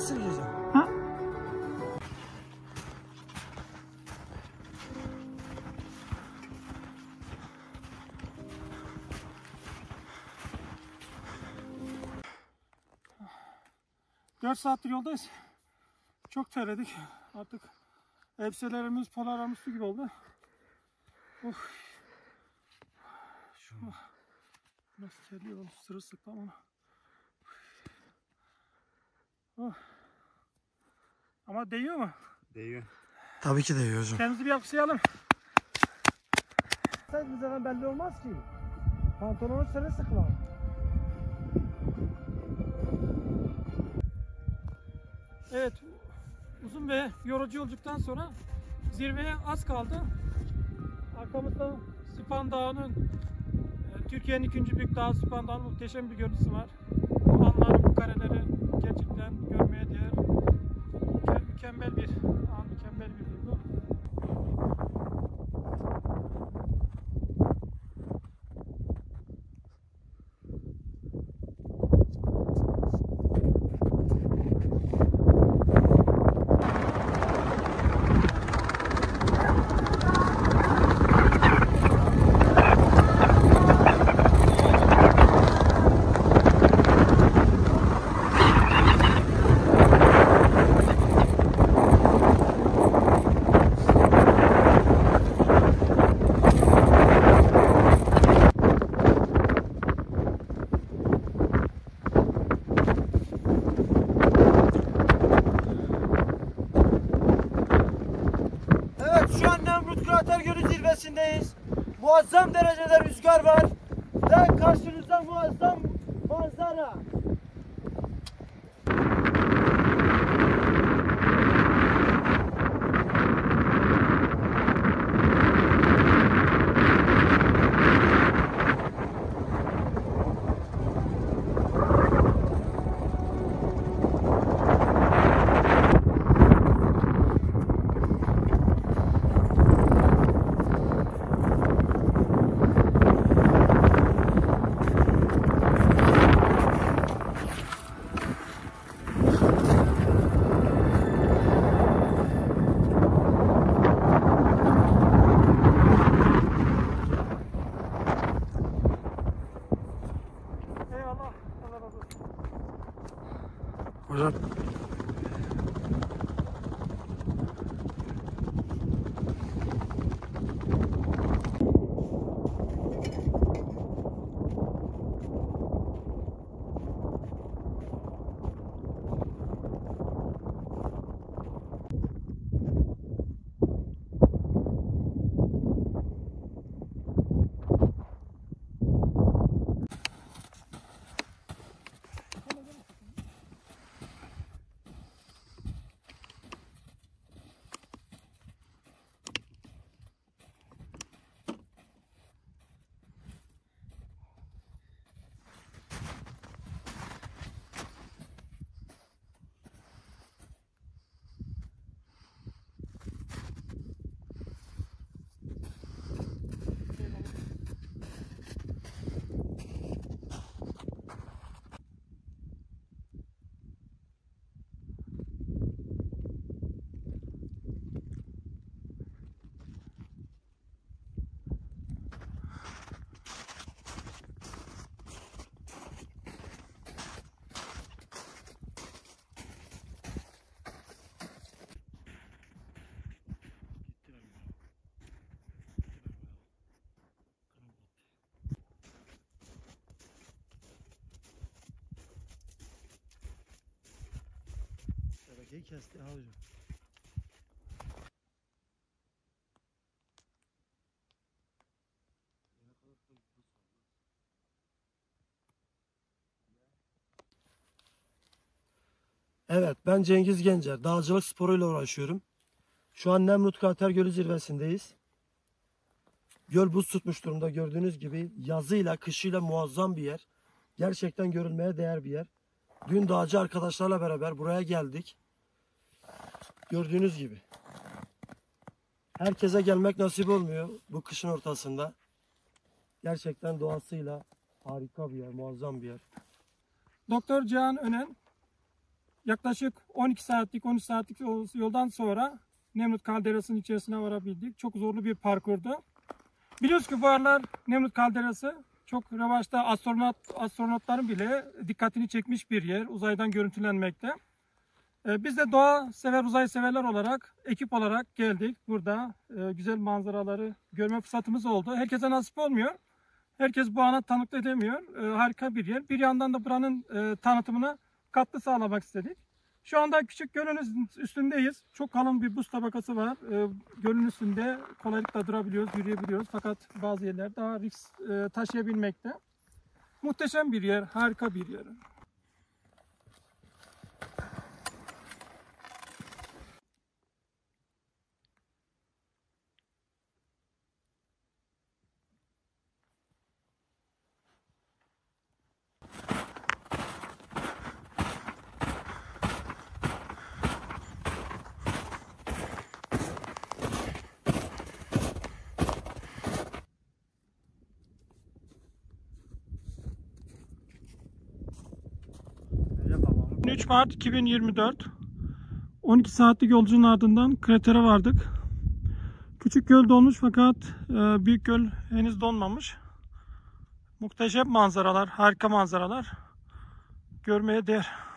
Nasıl gireceğim? Ha? Dört saattir yoldayız. Çok terledik. Artık elbiselerimiz polar su gibi oldu. Of. Şu nasıl terliyor, sırılsıklam ama. Oh. Ama değiyor mu? Değiyor. Tabii ki değiyor hocam. Kendimizi bir alkışlayalım. Hiçbir zaman belli olmaz ki. Pantolonu sırılsıklam. Evet, uzun ve yorucu yolculuktan sonra zirveye az kaldı. Arkamızda Sipan Dağı'nın, Türkiye'nin ikinci büyük dağı Sipan Dağı'nın muhteşem bir görüntüsü var. Bu anları, bu kareleri gerçekten görmeye değer. Mükemmel bir an, mükemmel bir duygu. Muazzam derecede rüzgar var ve karşınızda muazzam manzara. Hocam. Şebekeyi kesti ha hocam. Evet, ben Cengiz Gencer. Dağcılık sporuyla uğraşıyorum. Şu an Nemrut Krater Gölü zirvesindeyiz. Göl buz tutmuş durumda, gördüğünüz gibi. Yazıyla, kışıyla muazzam bir yer. Gerçekten görülmeye değer bir yer. Dün dağcı arkadaşlarla beraber buraya geldik. Gördüğünüz gibi. Herkese gelmek nasip olmuyor bu kışın ortasında. Gerçekten doğasıyla harika bir yer, muazzam bir yer. Doktor Cihan Önen, Yaklaşık 12 saatlik, 13 saatlik yoldan sonra Nemrut Kalderası'nın içerisine varabildik. Çok zorlu bir parkurdu. Biliyoruz ki bu aralar Nemrut Kalderası çok revaçta, astronotların bile dikkatini çekmiş bir yer. Uzaydan görüntülenmekte. Biz de doğa sever, uzay severler olarak, ekip olarak geldik. Burada güzel manzaraları görme fırsatımız oldu. Herkese nasip olmuyor. Herkes bu ana tanıklık edemiyor. Harika bir yer. Bir yandan da buranın tanıtımına katkı sağlamak istedik. Şu anda küçük gölün üstündeyiz. Çok kalın bir buz tabakası var. Gölün üstünde kolaylıkla durabiliyoruz, yürüyebiliyoruz. Fakat bazı yerler daha risk taşıyabilmekte. Muhteşem bir yer, harika bir yer. Recep babamın 3 Mart 2024. 12 saatlik yolculuğun ardından kratere vardık. Küçük göl dolmuş fakat büyük göl henüz donmamış. Muhteşem manzaralar, harika manzaralar. Görmeye değer.